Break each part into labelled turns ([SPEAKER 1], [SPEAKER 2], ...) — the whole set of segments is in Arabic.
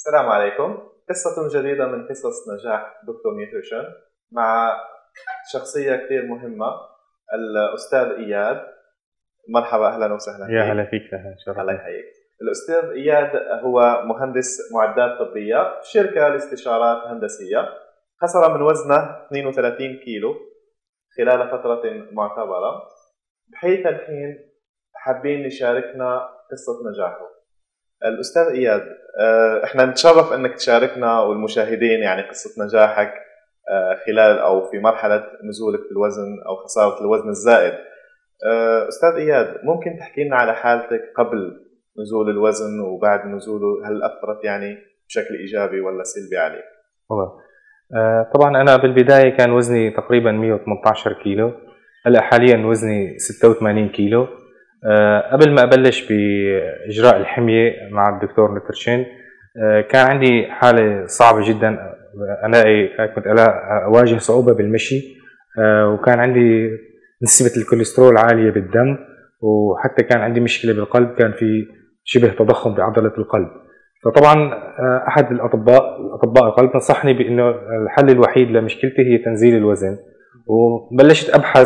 [SPEAKER 1] السلام عليكم. قصة جديدة من قصص نجاح دكتور نيوتريشن مع شخصية كثير مهمة، الأستاذ إياد. مرحبا، أهلا وسهلا
[SPEAKER 2] يا هلا فيك. أهلا شرف.
[SPEAKER 1] الله يحييك. الأستاذ إياد هو مهندس معدات طبية في شركة لاستشارات هندسية. خسر من وزنه 32 كيلو خلال فترة معتبرة، بحيث الحين حابين نشاركنا قصة نجاحه. الأستاذ إياد، احنا نتشرف انك تشاركنا والمشاهدين يعني قصة نجاحك خلال او في مرحلة نزولك في الوزن او خسارة الوزن الزائد. أستاذ إياد، ممكن تحكي لنا على حالتك قبل نزول الوزن وبعد نزوله؟ هل أثرت يعني بشكل إيجابي ولا سلبي عليك؟
[SPEAKER 2] طبعا أنا بالبداية كان وزني تقريبا 118 كيلو، هلا حاليا وزني 86 كيلو. قبل ما أبلش بإجراء الحمية مع الدكتور نيوتريشن كان عندي حالة صعبة جدا. كنت أواجه صعوبة بالمشي، وكان عندي نسبة الكوليسترول عالية بالدم، وحتى كان عندي مشكلة بالقلب، كان في شبه تضخم بعضلة القلب. فطبعا أحد الأطباء القلب نصحني بأنه الحل الوحيد لمشكلتي هي تنزيل الوزن، وبلشت أبحث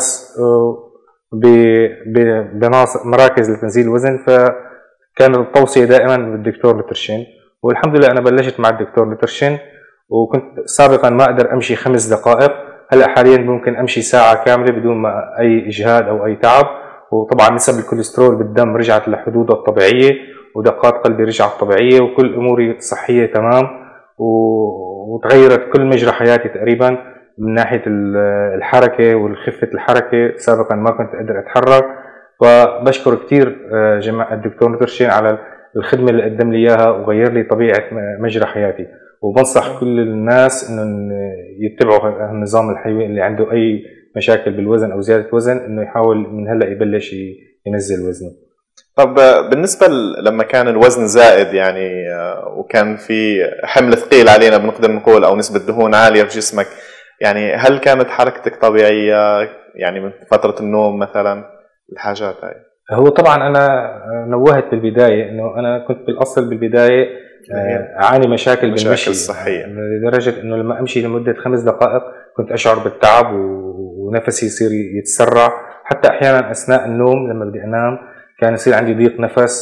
[SPEAKER 2] بمراكز لتنزيل الوزن، فكانت التوصية دائما بالدكتور نيوتريشن. والحمد لله أنا بلشت مع الدكتور نيوتريشن، وكنت سابقا ما أقدر أمشي 5 دقائق، هلا حاليا ممكن أمشي ساعة كاملة بدون ما أي إجهاد أو أي تعب. وطبعا نسب الكوليسترول بالدم رجعت لحدودها الطبيعية، ودقات قلبي رجعت طبيعية، وكل أموري الصحية تمام، وتغيرت كل مجرى حياتي تقريبا من ناحية الحركة والخفة الحركة. سابقا ما كنت أقدر أتحرك، وبشكر كتير جماعة الدكتور نيوتريشن على الخدمة اللي قدم لي إياها وغير لي طبيعة مجرى حياتي. وبنصح كل الناس إنه يتبعوا النظام الحيوي، اللي عنده أي مشاكل بالوزن أو زيادة وزن إنه يحاول من هلا يبلش ينزل وزنه.
[SPEAKER 1] طب بالنسبة لما كان الوزن زائد يعني وكان في حمل ثقيل علينا بنقدر نقول، أو نسبة دهون عالية في جسمك، يعني هل كانت حركتك طبيعية يعني من فترة النوم مثلا الحاجات هاي؟
[SPEAKER 2] هو طبعا أنا نوهت بالبداية إنه أنا كنت بالأصل بالبداية أعاني مشاكل بالمشي
[SPEAKER 1] الصحية،
[SPEAKER 2] لدرجة إنه لما أمشي لمدة 5 دقائق كنت أشعر بالتعب ونفسي يصير يتسرع. حتى أحيانا أثناء النوم لما بدي أنام كان يصير عندي ضيق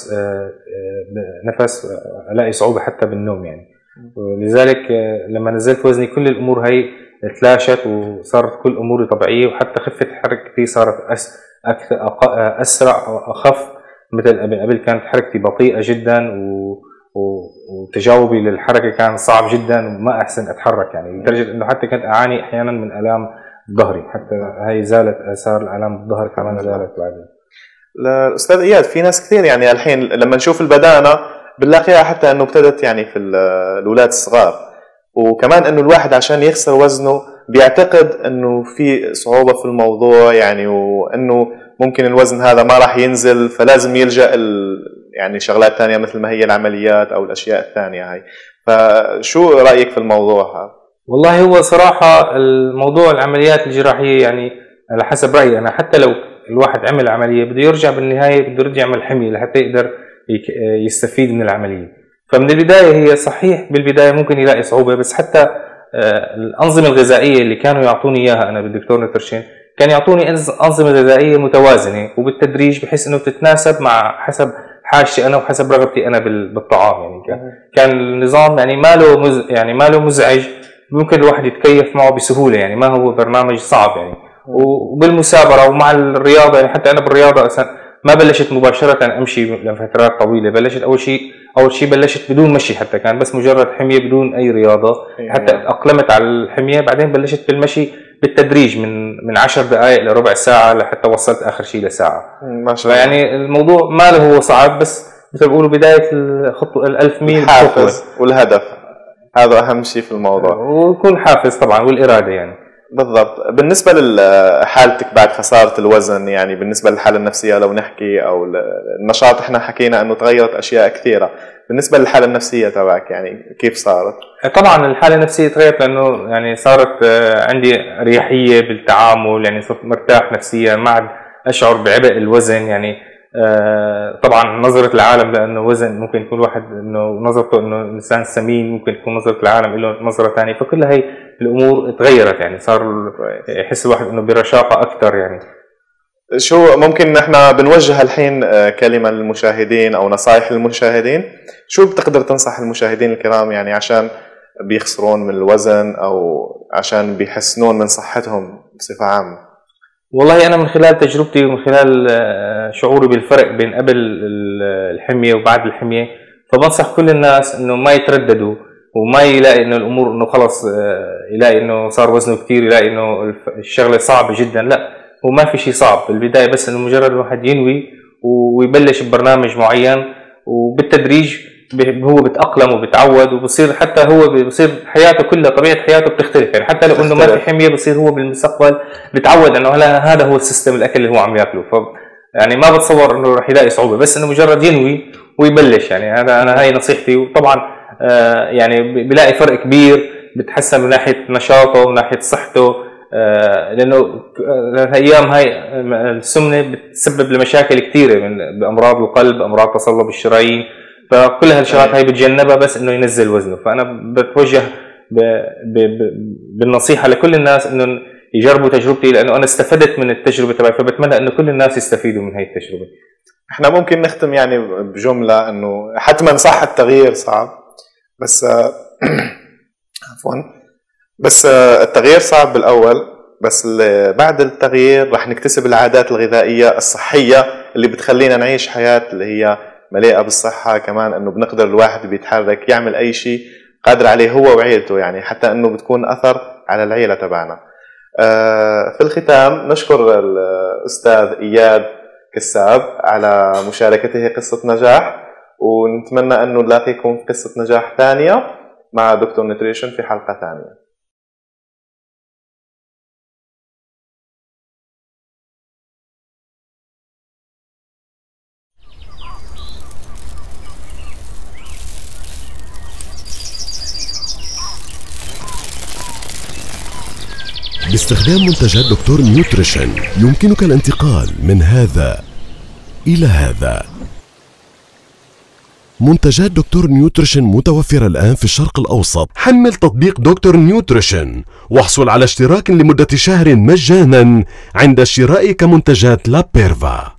[SPEAKER 2] نفس ألاقي صعوبة حتى بالنوم يعني. ولذلك لما نزلت وزني كل الأمور هاي تلاشت، وصارت كل أموري طبيعية، وحتى خفة حركتي صارت أسرع وأخف. مثل قبل كانت حركتي بطيئة جدا، وتجاوبي للحركة كان صعب جدا، وما أحسن أتحرك يعني، لدرجة إنه حتى كنت أعاني أحيانا من آلام ظهري. حتى هاي زالت، آثار الآلام الظهر كمان زالت بعدين.
[SPEAKER 1] الأستاذ إياد، في ناس كثير يعني الحين لما نشوف البدانة بنلاقيها حتى إنه ابتدت يعني في الأولاد الصغار، وكمان إنه الواحد عشان يخسر وزنه بيعتقد إنه في صعوبة في الموضوع يعني، وإنه ممكن الوزن هذا ما راح ينزل، فلازم يلجأ يعني شغلات ثانية مثل ما هي العمليات أو الأشياء الثانية هاي. فشو رأيك في الموضوع هذا؟
[SPEAKER 2] والله هو صراحة الموضوع العمليات الجراحية يعني على حسب رأيي أنا، حتى لو الواحد عمل عملية بده يرجع بالنهاية بده يرجع يعمل حمية لحتى يقدر يستفيد من العملية. فمن البداية هي صحيح بالبداية ممكن يلاقي صعوبة، بس حتى الأنظمة الغذائية اللي كانوا يعطوني إياها أنا بالدكتور نيوتريشن كان يعطوني أنظمة غذائية متوازنة وبالتدريج، بحيث إنه تتناسب مع حسب حاجتي أنا وحسب رغبتي أنا بالطعام يعني. كان النظام يعني ما له مزعج، ممكن الواحد يتكيف معه بسهولة يعني، ما هو برنامج صعب يعني. وبالمثابرة ومع الرياضة يعني، حتى أنا بالرياضة ما بلشت مباشرة أمشي لفترات طويلة. بلشت أول شيء بلشت بدون مشي، حتى كان بس مجرد حمية بدون أي رياضة، حتى أقلمت على الحمية. بعدين بلشت بالمشي بالتدريج من 10 دقائق لربع ساعة لحتى وصلت آخر شيء لساعة.
[SPEAKER 1] ما شاء الله.
[SPEAKER 2] يعني الموضوع ما له هو صعب، بس مثل بيقولوا بداية الخطوة 1000 ميل
[SPEAKER 1] الحافز والهدف هذا أهم شيء في الموضوع،
[SPEAKER 2] ويكون حافز طبعا والإرادة يعني.
[SPEAKER 1] بالضبط. بالنسبة لحالتك بعد خسارة الوزن يعني، بالنسبة للحالة النفسية لو نحكي، أو النشاط، إحنا حكينا أنه تغيرت أشياء كثيرة. بالنسبة للحالة النفسية تبعك يعني كيف صارت؟
[SPEAKER 2] طبعا الحالة النفسية تغيرت، لأنه يعني صارت عندي أريحية بالتعامل يعني، صرت مرتاح نفسيا، ما عاد أشعر بعبء الوزن يعني. طبعا نظرة العالم لأنه وزن، ممكن يكون واحد إنه نظرته إنه إنسان سمين، ممكن تكون نظرة العالم له نظرة ثانية. فكل هاي الأمور تغيرت، يعني صار يحس الواحد إنه برشاقة أكثر. يعني
[SPEAKER 1] شو ممكن نحن بنوجه الحين كلمة للمشاهدين أو نصائح للمشاهدين؟ شو بتقدر تنصح المشاهدين الكرام يعني عشان بيخسرون من الوزن أو عشان بيحسنون من صحتهم بصفة عامة؟
[SPEAKER 2] والله أنا من خلال تجربتي ومن خلال شعوري بالفرق بين قبل الحمية وبعد الحمية، فبنصح كل الناس إنه ما يترددوا وما يلاقي إنه الأمور إنه خلص يلاقي إنه صار وزنه كتير، يلاقي إنه الشغلة صعبة جدا. لا، هو ما في شيء صعب بالبداية، بس إنه مجرد الواحد ينوي ويبلش ببرنامج معين، وبالتدريج هو بتأقلم وبتعود، وبصير حتى هو بصير حياته كلها طبيعة حياته بتختلف. يعني حتى لو إنه ما في حمية بصير هو بالمستقبل بتعود إنه هذا هو السيستم الأكل اللي هو عم يأكله. يعني ما بتصور إنه رح يلاقي صعوبة، بس إنه مجرد ينوي ويبلش. يعني أنا هاي نصيحتي. وطبعا يعني بلاقي فرق كبير، بتحسن من ناحية نشاطه ومن ناحية صحته، لأنه الأيام هاي السمنة بتسبب لمشاكل كثيرة من بأمراض القلب، أمراض تصلب الشرايين، فكل هالشغلات هاي بتجنبها بس إنه ينزل وزنه. فأنا بتوجه بالنصيحة لكل الناس إنه يجربوا تجربتي، لأنه أنا استفدت من التجربة تبعي، فبتمنى إنه كل الناس يستفيدوا من هاي التجربة.
[SPEAKER 1] إحنا ممكن نختم يعني بجملة إنه حتما صح التغيير صعب، بس عفوا، بس التغيير صعب بالأول، بس بعد التغيير رح نكتسب العادات الغذائية الصحية اللي بتخلينا نعيش حياة اللي هي مليئة بالصحة. كمان انه بنقدر الواحد بيتحرك يعمل اي شيء قادر عليه هو وعيلته، يعني حتى انه بتكون اثر على العيلة تبعنا. في الختام نشكر الاستاذ اياد كساب على مشاركته قصة نجاح، ونتمنى انه نلاقيكم في قصة نجاح ثانية مع دكتور نيوتريشن في حلقة ثانية.
[SPEAKER 3] باستخدام منتجات دكتور نيوتريشن يمكنك الانتقال من هذا إلى هذا. منتجات دكتور نيوتريشن متوفرة الآن في الشرق الأوسط. حمل تطبيق دكتور نيوتريشن واحصل على اشتراك لمدة شهر مجانا عند شرائك منتجات لابيرفا.